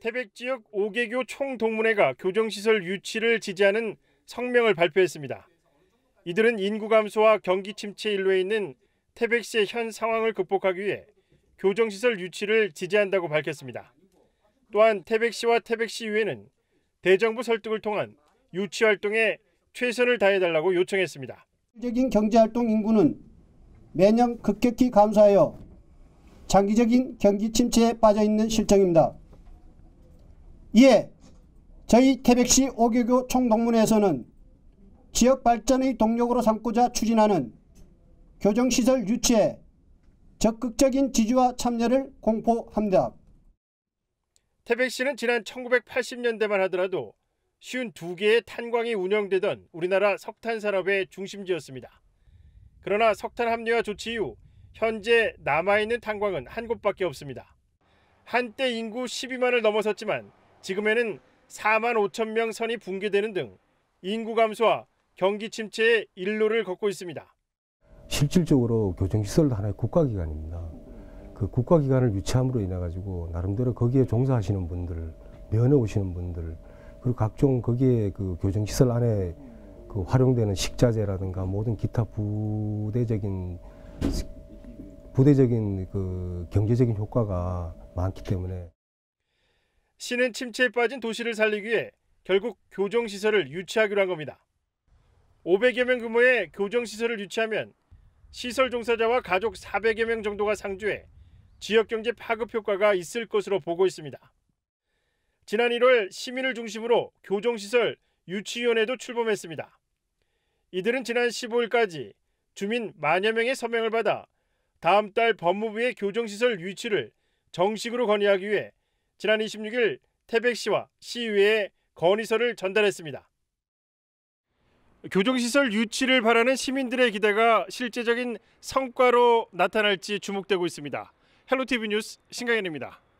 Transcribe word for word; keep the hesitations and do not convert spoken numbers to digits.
태백 지역 오 개교 총동문회가 교정시설 유치를 지지하는 성명을 발표했습니다. 이들은 인구 감소와 경기 침체 일로에 있는 태백시의 현 상황을 극복하기 위해 교정시설 유치를 지지한다고 밝혔습니다. 또한 태백시와 태백시의회는 대정부 설득을 통한 유치 활동에 최선을 다해달라고 요청했습니다. 적인 경제활동 인구는 매년 급격히 감소하여 장기적인 경기 침체에 빠져 있는 실정입니다. 이에 저희 태백시 오 개교 총동문회에서는 지역 발전의 동력으로 삼고자 추진하는 교정시설 유치에 적극적인 지지와 참여를 공포합니다. 태백시는 지난 천구백팔십 년대만 하더라도 오십이 개의 탄광이 운영되던 우리나라 석탄 산업의 중심지였습니다. 그러나 석탄 합리화 조치 이후 현재 남아있는 탄광은 한 곳밖에 없습니다. 한때 인구 십이만을 넘어섰지만 지금에는 사만 오천 명 선이 붕괴되는 등 인구 감소와 경기 침체의 일로를 걷고 있습니다. 실질적으로 교정시설도 하나의 국가기관입니다. 그 국가기관을 유치함으로 인해 가지고 나름대로 거기에 종사하시는 분들, 면회 오시는 분들, 그리고 각종 거기에 그 교정시설 안에 그 활용되는 식자재라든가 모든 기타 부대적인 부대적인 그 경제적인 효과가 많기 때문에 시는 침체에 빠진 도시를 살리기 위해 결국 교정시설을 유치하기로 한 겁니다. 오백여 명 규모의 교정시설을 유치하면 시설 종사자와 가족 사백여 명 정도가 상주해 지역경제 파급 효과가 있을 것으로 보고 있습니다. 지난 일월 시민을 중심으로 교정시설 유치위원회도 출범했습니다. 이들은 지난 십오일까지 주민 만여 명의 서명을 받아 다음 달 법무부의 교정시설 유치를 정식으로 건의하기 위해 지난 이십육일 태백시와 시의회에 건의서를 전달했습니다. 교정시설 유치를 바라는 시민들의 기대가 실제적인 성과로 나타날지 주목되고 있습니다. 헬로티비 뉴스 신강현입니다.